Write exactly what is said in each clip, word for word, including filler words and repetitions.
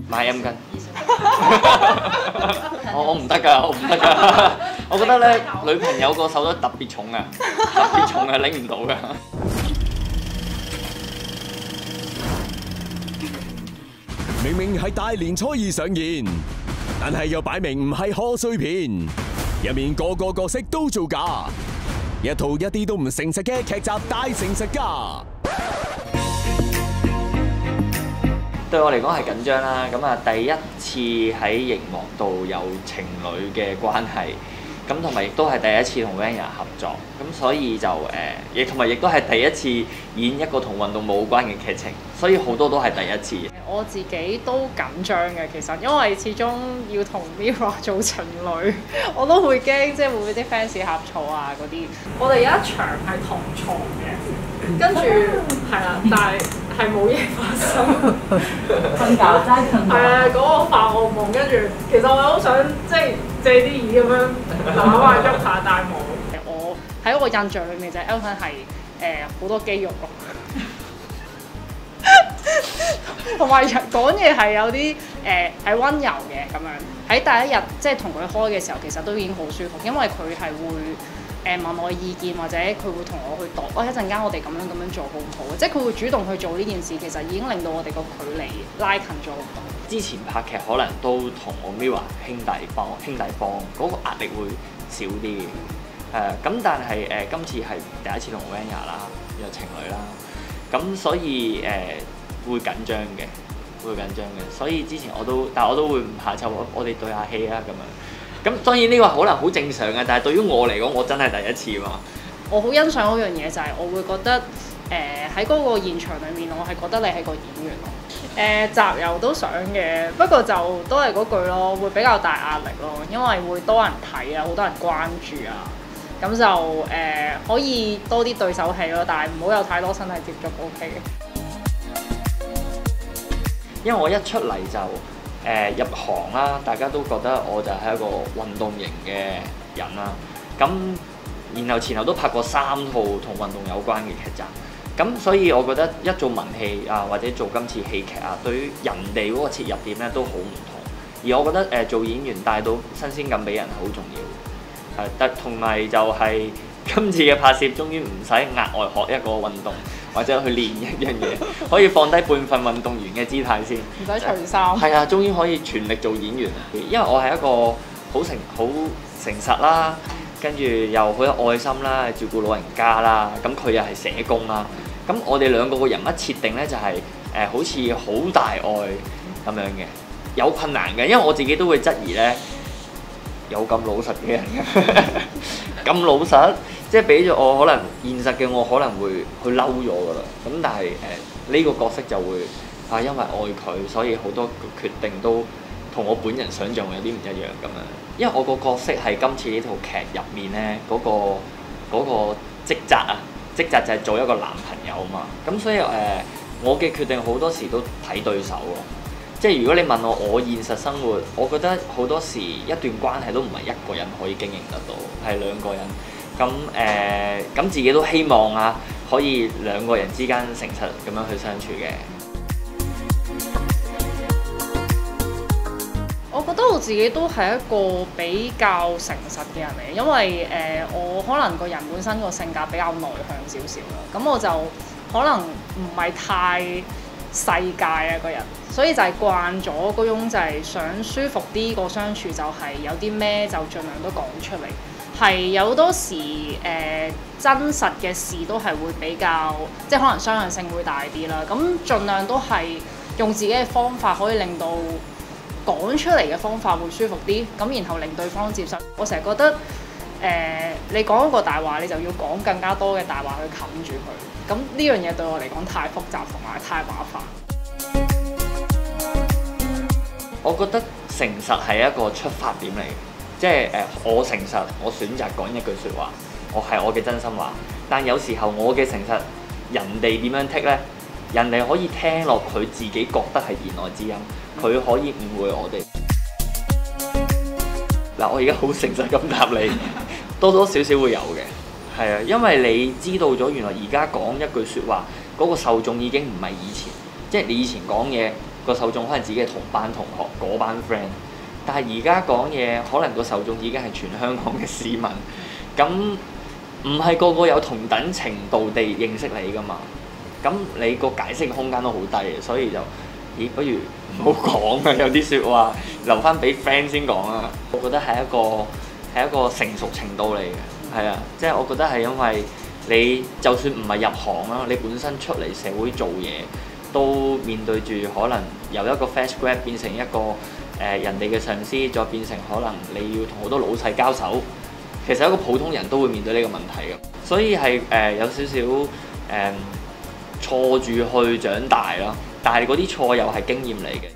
買 M 巾。我我唔得㗎，我唔得㗎。我覺得咧，女朋友個手都特別重啊，特別重啊，拎唔到㗎。 明明係大年初二上演，但係又擺明唔係賀歲片，入面個個角色都做假，一套一啲都唔誠實嘅劇集《大誠實家》。 對我嚟講係緊張啦，咁啊第一次喺熒幕度有情侶嘅關係，咁同埋亦都係第一次同 Vanya 合作，咁所以就誒，亦同埋亦都係第一次演一個同運動冇關嘅劇情，所以好多都係第一次。 我自己都緊張嘅，其實因為始終要同 Mirror 做情侶，我都會驚，即係會唔會啲 fans 呷醋啊嗰啲。我哋有一場係同床嘅，跟住係啦，但係係冇嘢發生。瞓覺齋瞓覺。係啊，嗰個發惡夢，跟住其實我好想即係借啲耳咁樣攬下喐下，但係冇。我喺我印象裏面就係 Elton 係誒好多肌肉咯。同埋講嘢係有啲誒係溫柔嘅咁樣，喺第一日即係同佢開嘅時候，其實都已經好舒服，因為佢係會誒、呃、問我意見，或者佢會同我去度，哦一陣間我哋咁樣咁樣做好唔好？即係佢會主動去做呢件事，其實已經令到我哋個距離拉近咗好多。之前拍劇可能都同我 Mirror 兄弟幫兄弟幫嗰、那個壓力會少啲嘅，誒、呃、咁但係誒、呃、今次係第一次同 Vanya 啦，有情侶啦，咁所以誒。呃會緊張嘅，會緊張嘅，所以之前我都，但係我都會唔怕醜，我我哋對下戲啊咁樣。咁當然呢個可能好正常嘅，但係對於我嚟講，我真係第一次嘛。我好欣賞嗰樣嘢就係，我會覺得誒喺嗰個現場裡面，我係覺得你係個演員咯。誒、呃、集郵都想嘅，不過就都係嗰句咯，會比較大壓力咯，因為會多人睇啊，好多人關注啊。咁就誒、呃、可以多啲對手戲咯，但係唔好有太多身體接觸 ，OK 嘅。 因為我一出嚟就誒、呃、入行啦，大家都覺得我就係一個運動型嘅人啦。咁然後前後都拍過三套同運動有關嘅劇集，咁所以我覺得一做文戲啊，或者做今次喜劇啊，對於人哋嗰個切入點咧都好唔同。而我覺得誒、呃、做演員帶到新鮮感俾人係好重要。誒、呃，但同埋就係、是、今次嘅拍攝，終於唔使額外學一個運動。或者去練一樣嘢，可以放低半份運動員嘅姿態先，唔使除衫。 係啊，終於可以全力做演員。因為我係一個好誠好誠實啦，跟住又好有愛心啦，照顧老人家啦。咁佢又係社工啦。咁我哋兩個嘅人物設定咧就係、是、誒、呃、好似好大愛咁樣嘅，有困難嘅，因為我自己都會質疑咧，有咁老實嘅人咁老實。即係俾咗我可能現實嘅我可能會去嬲咗㗎啦，咁但係誒呢個角色就會啊，因為愛佢，所以好多決定都同我本人想像有啲唔一樣咁樣。因為我個角色係今次呢套劇入面咧嗰、那個嗰、那個職責啊，職責就係做一個男朋友嘛。咁所以誒、呃，我嘅決定好多時都睇對手咯。即係如果你問我，我現實生活，我覺得好多時一段關係都唔係一個人可以經營得到，係兩個人。咁誒，咁、呃、自己都希望啊，可以兩個人之間誠實咁樣去相處嘅。 我覺得我自己都係一個比較誠實嘅人嚟，因為誒、呃、我可能個人本身個性格比較內向少少啦，咁我就可能唔係太世界啊個人，所以就係慣咗嗰種就係想舒服啲個相處，就係有啲咩就盡量都講出嚟。係有好多時誒、呃、真實嘅事都係會比較，即係可能傷害性會大啲啦。咁盡量都係用自己嘅方法，可以令到講出嚟嘅方法會舒服啲，咁然後令對方接受。我成日覺得誒、呃，你講一個大話，你就要講更加多嘅大話去冚住佢。咁呢樣嘢對我嚟講太複雜同埋太麻煩。 我覺得誠實係一個出發點嚟。即係誒、呃，我誠實，我選擇講一句説話，我係我嘅真心話。但有時候我嘅誠實，人哋點樣剔呢？人哋可以聽落佢自己覺得係言外之音，佢可以誤會我哋。嗱，我而家好誠實咁答你，多多少少會有嘅，係啊，因為你知道咗原來而家講一句説話，嗰、嗰個受眾已經唔係以前，即係你以前講嘢個受眾可能自己嘅同班同學嗰班 friend，但係而家講嘢可能個受眾已經係全香港嘅市民，咁唔係個個有同等程度地認識你㗎嘛，咁你個解釋空間都好低嘅，所以就咦不如唔好講啊，有啲説話留翻俾 friend 先講啊，我覺得係一個係一個成熟程度嚟嘅，係啊，即係我覺得係因為你就算唔係入行啦，你本身出嚟社會做嘢，都面對住可能由一個 fresh grad 變成一個誒、呃、人哋嘅上司，再變成可能你要同好多老細交手，其實一個普通人都會面對呢個問題嘅，所以係誒、呃、有少少誒、呃、錯住去長大咯，但係嗰啲錯又係經驗嚟嘅。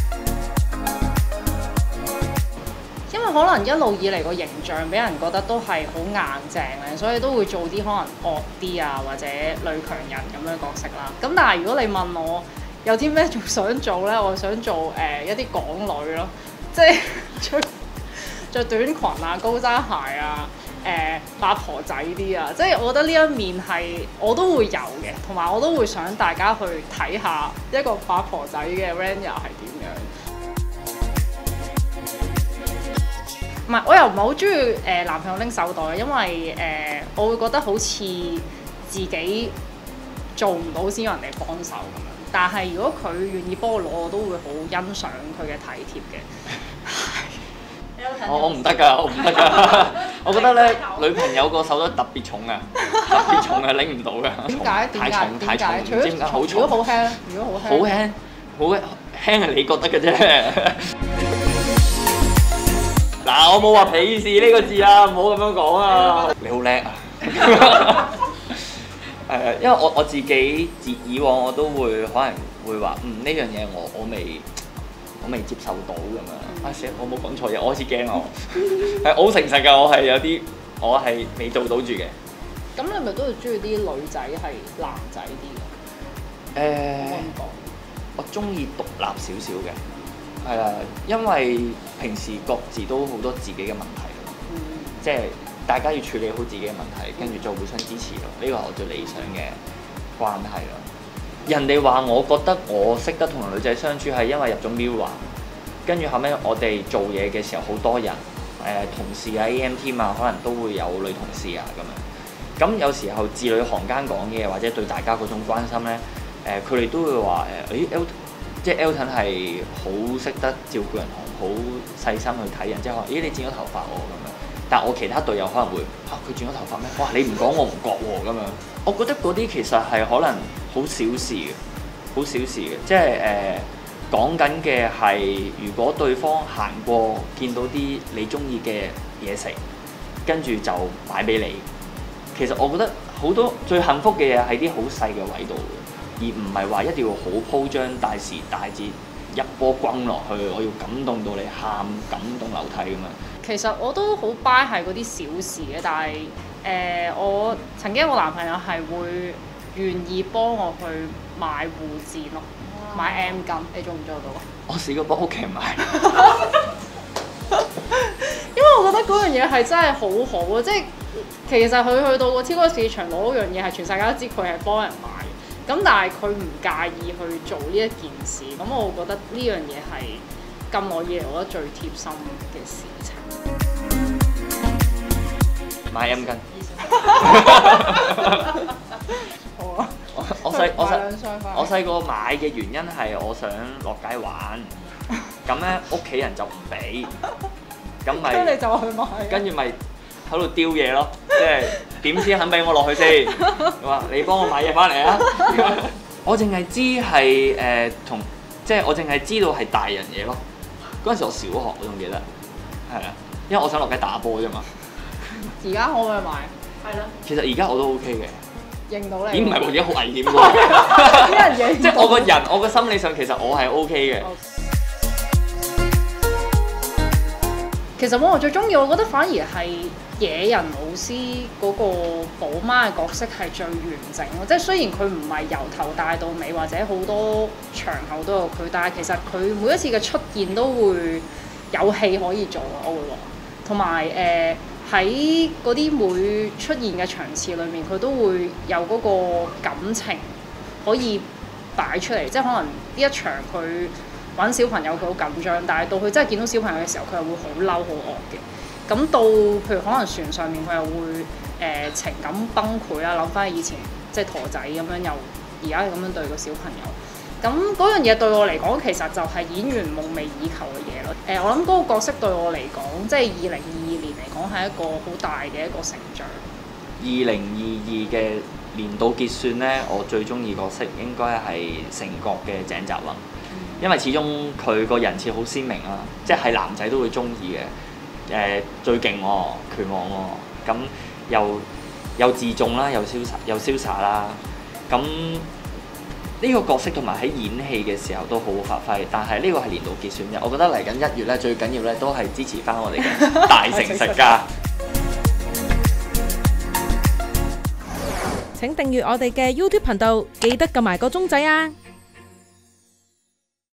因為可能一路以嚟個形象俾人覺得都係好硬淨嘅，所以都會做啲可能惡啲啊或者女強人咁樣角色啦。咁但係如果你問我有啲咩仲想做呢？我想做誒、呃、一啲港女咯，即係着着短裙啊、高踭鞋啊、誒、呃、八婆仔啲啊，即係我覺得呢一面係我都會有嘅，同埋我都會想大家去睇下一個八婆仔嘅 Rania 係點樣。唔係，我又唔係好中意誒男朋友拎手袋，因為誒、呃、我會覺得好似自己做唔到先有人哋幫手咁樣。但係如果佢願意幫我攞，我都會好欣賞佢嘅體貼嘅。 我我唔得㗎，我唔得㗎。我覺得咧，女朋友個手袋特別重啊，特別重啊，拎唔到㗎。 點解？ 太重太重，唔知點解好重。 如果好輕，如果好輕， 好輕，好輕輕係你覺得嘅啫。嗱，我冇話鄙視呢個字啊，唔好咁樣講啊！你好叻啊！誒，因為我我自己自以往我都會可能會話，嗯呢樣嘢我我未我未接受到咁樣。啊死！我冇講錯嘢，我開始驚我。係我好誠實㗎，我係有啲我係未做到住嘅。 咁你咪都係中意啲女仔係男仔啲㗎？誒、呃， 我中意獨立少少嘅。係啊，因為平時各自都好多自己嘅問題，嗯、即係大家要處理好自己嘅問題，跟住再互相支持咯。呢個係我最理想嘅關係咯。人哋話我覺得我識得同女仔相處係因為入咗 Mirror， 跟住後尾我哋做嘢嘅時候好多人，誒、呃、同事啊 A M team 啊，可能都會有女同事啊咁樣。咁有時候字裏行間講嘢或者對大家嗰種關心咧，誒佢哋都會話誒，誒、欸、L 即係 Elton 係好識得照顧人，好細心去睇人，即係話咦你剪咗頭髮喎咁樣。但我其他隊友可能會嚇佢剪咗頭髮咩？哇你唔講我唔覺喎咁樣。我覺得嗰啲其實係可能好小事嘅，好小事嘅，即係誒講緊嘅係如果對方行過見到啲你中意嘅嘢食，跟住就買俾你。其實我覺得好多最幸福嘅嘢喺啲好細嘅位度。而唔係話一定要好鋪張大時大節一波轟落去，我要感動到你喊，感動流涕咁樣。 其實我都好 buy 係嗰啲小事嘅，但係誒、呃、我曾經我男朋友係會願意幫我去買護墊咯，哇買 M 巾，你做唔做到啊？ 我試過幫屋企人買， 因為我覺得嗰樣嘢係真係好好啊！即係其實佢去到個超級市場攞嗰樣嘢係全世界都知佢係幫人買。咁但係佢唔介意去做呢一件事，咁我覺得呢樣嘢係咁耐以嚟我覺得最貼心嘅事情。 買 M 巾。 好啊！ 我我細我細我細個買嘅原因係我想落街玩，咁咧屋企人就唔俾，咁咪跟住你就去買， 跟住咪喺度丟嘢咯，即係點先肯俾我落去先？話你幫我買嘢翻嚟啊！我淨係知係誒同，即係我淨係知道係大人嘢咯。嗰陣時我小學我仲記得，係啊，因為我想落街打波啫嘛。 而家可唔可以買？係咯。 其實而家我都 OK 嘅。認到你？ 咦唔係喎，而家好危險喎！ 啲人認。即係我個人，我個心理上其實我係 OK 嘅。 其實我最中意，我覺得反而係野人老師嗰個寶媽嘅角色係最完整咯。即係雖然佢唔係由頭帶到尾，或者好多場口都有佢，但係其實佢每一次嘅出現都會有戲可以做啊！我會話，同埋誒喺嗰啲每出現嘅場次裏面，佢都會有嗰個感情可以擺出嚟，即係可能呢一場佢揾小朋友佢好緊張，但係到佢真係見到小朋友嘅時候，佢又會好嬲好惡嘅。咁到譬如可能船上面佢又會誒、呃、情感崩潰啦，諗翻起以前即係陀仔咁樣，又而家咁樣對個小朋友。咁嗰樣嘢對我嚟講，其實就係演員夢寐以求嘅嘢咯。誒、呃，我諗嗰個角色對我嚟講，即係二零二二年嚟講係一個好大嘅一個成長。 二零二二嘅年度結算呢，我最中意角色應該係成角嘅井澤宏，因為始終佢個人設好鮮明啦，即係男仔都會中意嘅。誒、呃，最勁喎、哦，拳王喎、哦，咁又又自重啦，又瀟灑又瀟灑啦，咁。呢個角色同埋喺演戲嘅時候都好好發揮，但係呢個係年度結算嘅。我覺得嚟緊一月咧，最緊要咧都係支持翻我哋嘅大城實家。 請訂閱我哋嘅 YouTube 頻道，記得撳埋個鐘仔啊！